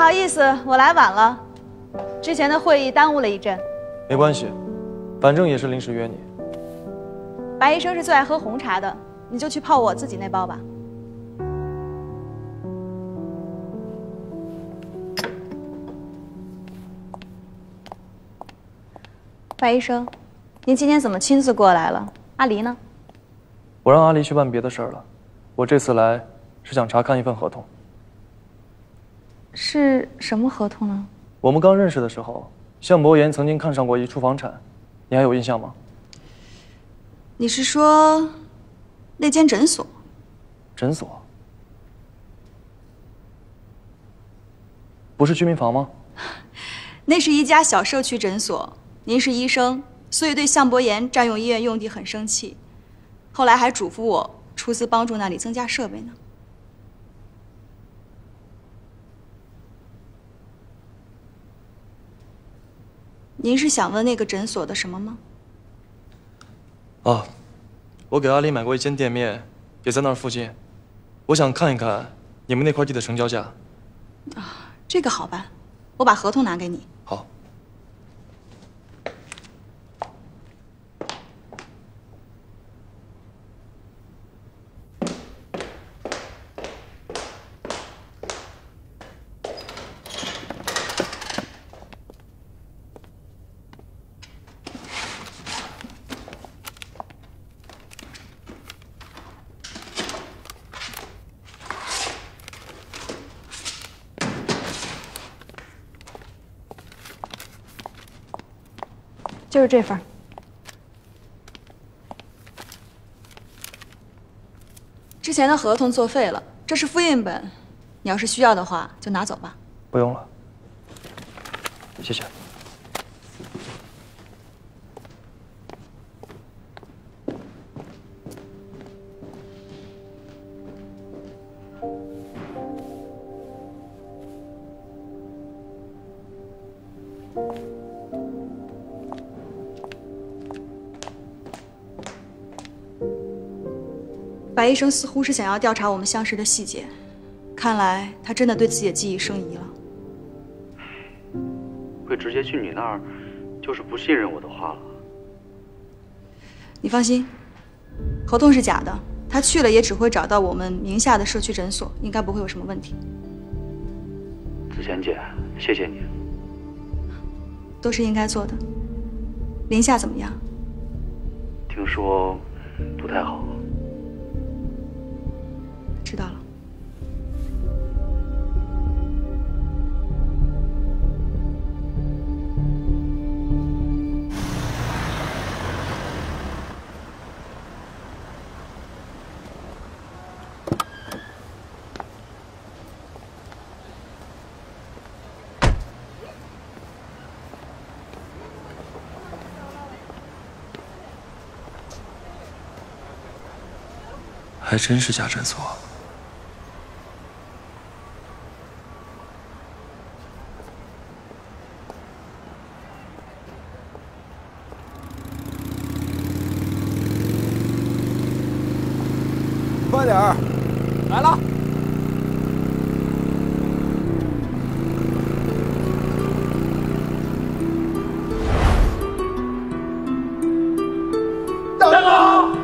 好意思，我来晚了，之前的会议耽误了一阵。 没关系，反正也是临时约你。 白医生是最爱喝红茶的，你就去泡我自己那包吧。白医生，您今天怎么亲自过来了？阿离呢？ 我让阿离去办别的事儿了，我这次来是想查看一份合同。 是什么合同呢？ 我们刚认识的时候，向伯言曾经看上过一处房产，你还有印象吗？ 你是说那间诊所？ 诊所？不是居民房吗？ 那是一家小社区诊所。您是医生，所以对向伯言占用医院用地很生气，后来还嘱咐我出资帮助那里增加设备呢。您是想问那个诊所的什么吗？ 啊，我给阿离买过一间店面，也在那儿附近，我想看一看你们那块地的成交价。 啊，这个好办，我把合同拿给你。 好。 就是这份。之前的合同作废了，这是复印本，你要是需要的话就拿走吧。 不用了，谢谢。 白医生似乎是想要调查我们相识的细节，看来他真的对自己的记忆生疑了。 会直接去你那儿，就是不信任我的话了。 你放心，合同是假的，他去了也只会找到我们名下的社区诊所，应该不会有什么问题。 子贤姐，谢谢你。 都是应该做的。林夏怎么样？ 听说不太好。 知道了。 还真是家诊所。 快点儿，来了。 站好！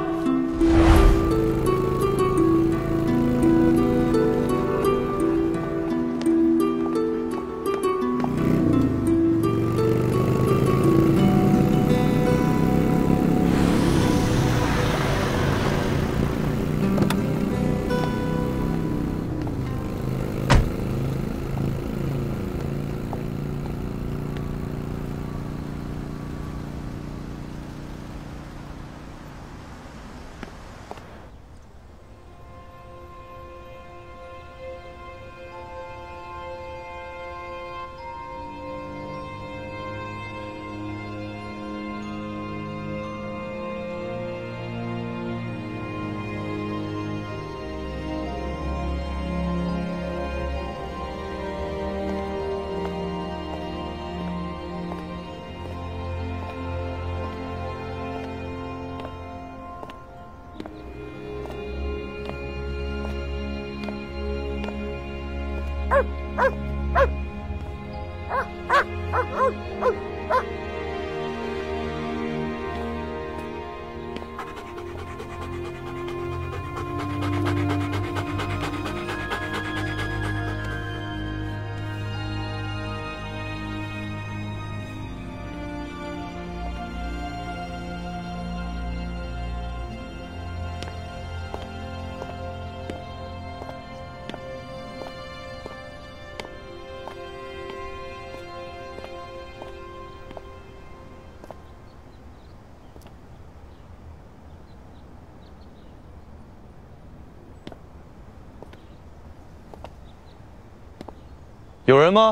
有人吗？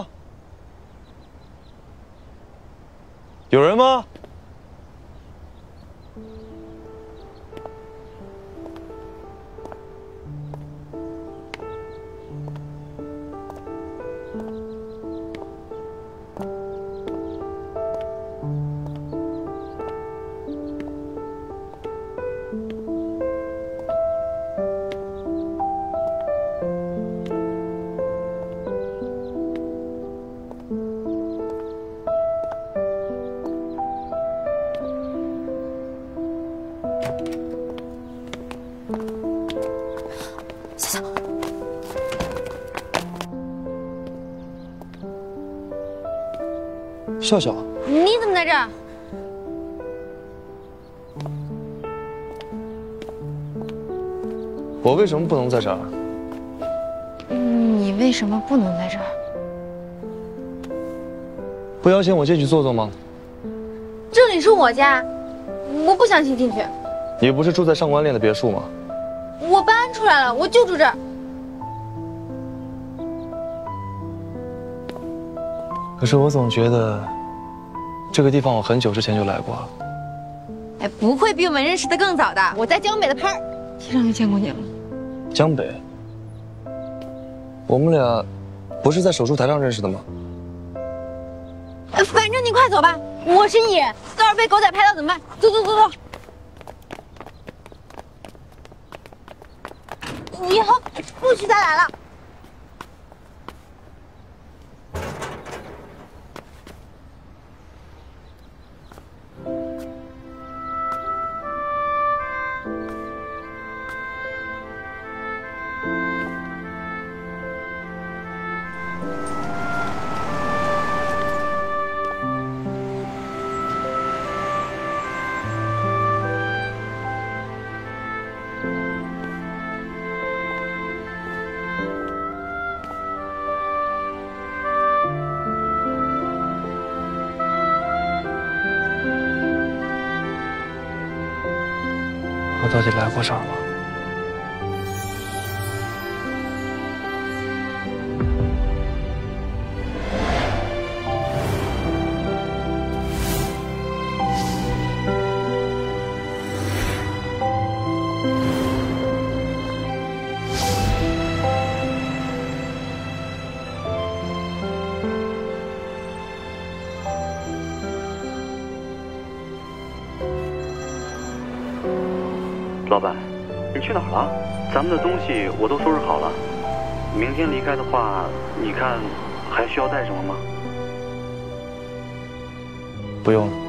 有人吗？笑笑， 你怎么在这儿？ 我为什么不能在这儿？ 你为什么不能在这儿？ 不邀请我进去坐坐吗？ 这里是我家，我不想进去。 你不是住在上官恋的别墅吗？ 我搬出来了，我就住这儿。 可是我总觉得，这个地方我很久之前就来过了。 哎，不会比我们认识的更早的。我在江北的拍梯上就见过你了。 江北，我们俩不是在手术台上认识的吗？ 反正你快走吧，我是艺人，到时候被狗仔拍到怎么办？走走走走。以后不许再来了。我到底来过这儿吗？ 老板，你去哪儿了？咱们的东西我都收拾好了，明天离开的话，你看还需要带什么吗？ 不用了。